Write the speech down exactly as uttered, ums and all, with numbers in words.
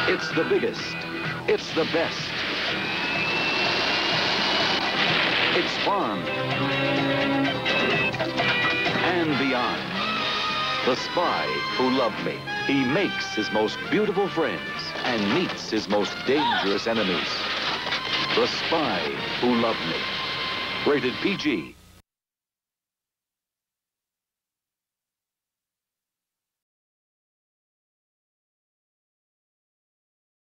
It's the biggest. It's the best. It's fun. And beyond. The spy who loved me. He makes his most beautiful friends and meets his most dangerous enemies. The Spy Who Loved Me. Rated P G.